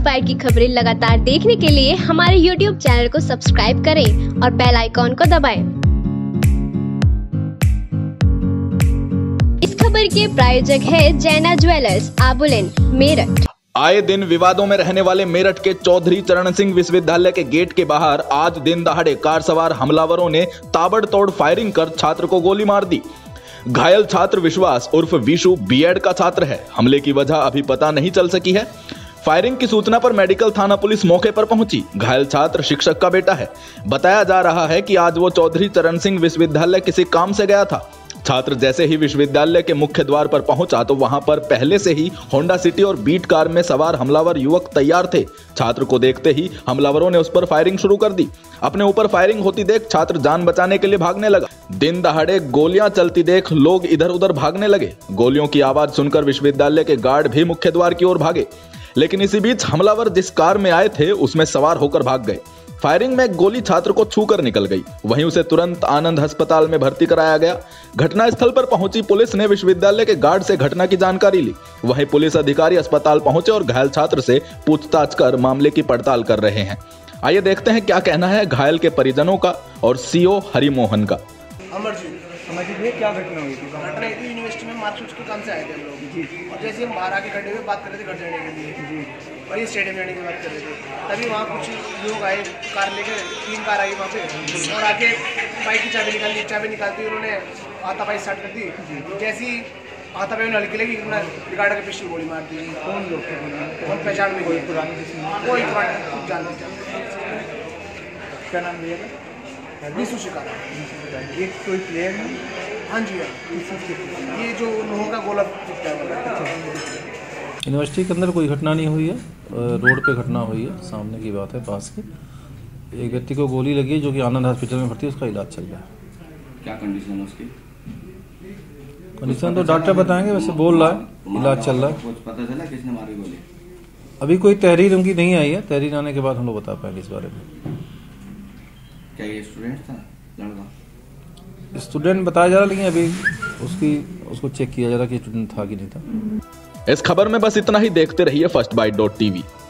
Bite की खबरें लगातार देखने के लिए हमारे YouTube चैनल को सब्सक्राइब करें और बेल आइकॉन को दबाएं। इस खबर के प्रायोजक है जैना ज्वेलर्स, आबुलेन, मेरठ। आए दिन विवादों में रहने वाले मेरठ के चौधरी चरण सिंह विश्वविद्यालय के गेट के बाहर आज दिन दहाड़े कार सवार हमलावरों ने ताबड़तोड़ फायरिंग कर छात्र को गोली मार दी। घायल छात्र विश्वास उर्फ विशु बीएड का छात्र है। हमले की वजह अभी पता नहीं चल सकी है। फायरिंग की सूचना पर मेडिकल थाना पुलिस मौके पर पहुंची। घायल छात्र शिक्षक का बेटा है। बताया जा रहा है कि आज वो चौधरी चरण सिंह विश्वविद्यालय किसी काम से गया था। छात्र जैसे ही विश्वविद्यालय के मुख्य द्वार पर पहुंचा तो वहां पर पहले से ही होंडा सिटी और बीट कार में सवार हमलावर युवक तैयार थे। छात्र को देखते ही हमलावरों ने उस पर फायरिंग शुरू कर दी। अपने ऊपर फायरिंग होती देख छात्र जान बचाने के लिए भागने लगा। दिन दहाड़े गोलियां चलती देख लोग इधर उधर भागने लगे। गोलियों की आवाज सुनकर विश्वविद्यालय के गार्ड भी मुख्य द्वार की ओर भागे, लेकिन इसी बीच हमलावर जिस कार में आए थे उसमें सवार होकर भाग गए। फायरिंग में गोली छात्र को छूकर निकल गई। वहीं उसे तुरंत आनंद अस्पताल में भर्ती कराया गया। घटनास्थल पर पहुंची पुलिस ने विश्वविद्यालय के गार्ड से घटना की जानकारी ली। वहीं पुलिस अधिकारी अस्पताल पहुंचे और घायल छात्र से पूछताछ कर मामले की पड़ताल कर रहे हैं। आइए देखते हैं क्या कहना है घायल के परिजनों का और सीओ हरिमोहन का। अमरजीत, क्या घटना हुई थी? घटना ये थी, यूनिवर्सिटी में मार्कशीट के काम से आए थे हम लोग जी। और जैसे हम बाहर आके खड़े हुए बात कर रहे थे घर जाने के लिए जी, और ये स्टेडियम जाने की बात कर रहे थे, तभी वहाँ कुछ लोग आए कार लेकर। 3 कार आई वहाँ पे और आके बाइक की चाबी निकालती उन्होंने हाथापाई स्टार्ट कर दी। जैसे ही हाथापाई उन्हें हल्की लगी, उन्होंने गार्ड के पीछे गोली मार दी। कौन लोग थे? हम पहचान में कोई पुराने जानते। क्या नाम भैया का? विशु शिकार। एक कोई प्लेयर है? हाँ जी, ये जो लोगों का गोला फूटता है। यूनिवर्सिटी के अंदर कोई घटना नहीं हुई है, रोड पे घटना हुई है, सामने की बात है पास की। एक व्यक्ति को गोली लगी है जो कि आनंद हॉस्पिटल में भर्ती है, उसका इलाज चल रहा है। क्या कंडीशन है उसकी? कंडीशन तो डॉक्टर बताएंगे, वैसे बोल रहा है इलाज चल रहा है। कुछ पता चला किसने मारी गोली? अभी कोई तहरीर उनकी नहीं आई है, तहरीर आने के बाद हम लोग बता पाएंगे इस बारे में। क्या ये स्टूडेंट था लड़का? स्टूडेंट बताया जा रहा, लेकिन अभी उसको चेक किया जा रहा कि स्टूडेंट था कि नहीं था। इस खबर में बस इतना ही। देखते रहिए फर्स्ट बाइट.tv।